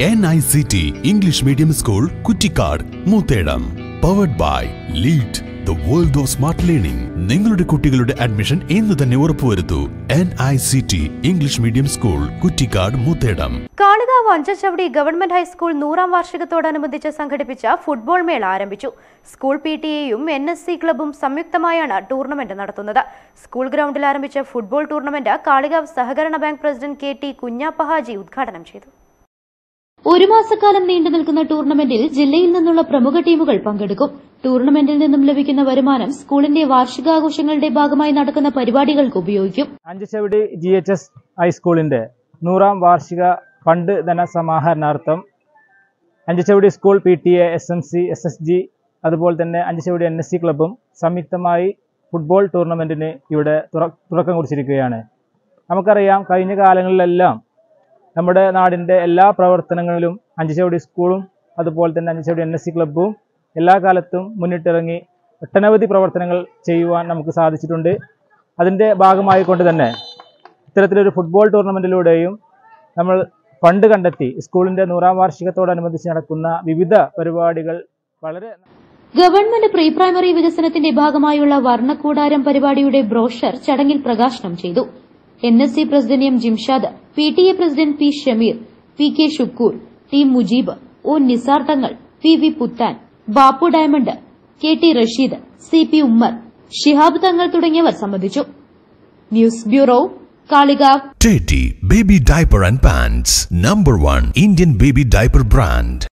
NICT English Medium School, Kuttikad, Muthedam. Powered by LEAD, the world of smart learning. നിങ്ങളുടെ കുട്ടികളുടെ admission ഇന്ന് തന്നെ ഉറപ്പുവരുത്തൂ. NICT English Medium School, Kuttikad, Muthedam. Kalikavu Anchachavadi government high school 100ാം വാർഷികത്തോടനുബന്ധിച്ച് സംഘടിപ്പിച്ച ഫുട്ബോൾ മേള ആരംഭിച്ചു. സ്കൂൾ PTA-യും NSC ക്ലബ്ബും സംയുക്തമായാണ് ടൂർണമെന്റ് നടത്തുന്നത്. സ്കൂൾ ഗ്രൗണ്ടിൽ ആരംഭിച്ച ഫുട്ബോൾ ടൂർണമെന്റ് കാളികാവ് സഹകരണ bank president KT Kunhappa Haji ഉദ്ഘാടനം ചെയ്തു. ഒരു മാസക്കാലം നീണ്ടുനിൽക്കുന്ന ടൂർണമെന്റിൽ ജില്ലയിൽ നിന്നുള്ള പ്രമുഖ ടീമുകൾ പങ്കെടുക്കും. ടൂർണമെന്റിൽ നിന്നും ലഭിക്കുന്ന വരുമാനം സ്കൂളിന്റെ വാർഷികാഘോഷങ്ങളുടെ ഭാഗമായി നടക്കുന്ന പരിപാടികൾക്ക് ഉപയോഗിക്കും. അഞ്ചച്ചവടി GHS ഹൈസ്കൂളിന്റെ 100ാം വാർഷിക ഫണ്ട് ധനസമാഹരണാർത്ഥം Anchachavadi school PTA, SMC, SSG അതുപോലെ തന്നെ അഞ്ചച്ചവടി NSC ക്ലബ്ബും സംയുക്തമായി ഫുട്ബോൾ ടൂർണമെന്റിന് ഇവിടെ തുടക്കം കുറിച്ചിരിക്കുകയാണ്. നമുക്കറിയാം, കഴിഞ്ഞ കാലങ്ങളിലെല്ലാം നമ്മുടെ നാടിൻ്റെ എല്ലാ പ്രവർത്തനങ്ങളിലും അഞ്ചച്ചവടി സ്കൂളും അതുപോലെ തന്നെ അഞ്ചച്ചവടി NSC ക്ലബ്ബും എല്ലാ കാലത്തും മുന്നിട്ടിറങ്ങി ഒട്ടനവധി പ്രവർത്തനങ്ങൾ ചെയ്യുവാൻ നമുക്ക് സാധിച്ചിട്ടുണ്ട്. അതിൻ്റെ ഭാഗമായി കൊണ്ട് തന്നെ ഇത്തരത്തിലൊരു ഫുട്ബോൾ ടൂർണമെൻറ്റിലൂടെയും നമ്മൾ ഫണ്ട് കണ്ടെത്തി സ്കൂളിൻ്റെ 100ാം വാർഷികത്തോടനുബന്ധിച്ച് നടക്കുന്ന വിവിധ പരിപാടികൾ വളരെ ഗവൺമെന്റ് പ്രീ പ്രൈമറി വികസനത്തിന്റെ ഭാഗമായുള്ള വർണ്ണക്കൂടാരം പരിപാടിയുടെ ബ്രോഷർ ചടങ്ങിൽ പ്രകാശനം ചെയ്തു. NSC president M. Jimshad, PTA president P. Shameer, PK Shukkoor, T. Mujeeb, O. Nisar Thangal, PV Puthan, Bappu diamond, KT Rasheed, CP Ummer, Shihab Thangal തുടങ്ങിയവർ സംബന്ധിച്ചു. News bureau, Kalikavu. Teddy Baby Diaper and Pants, #1 Indian baby diaper brand.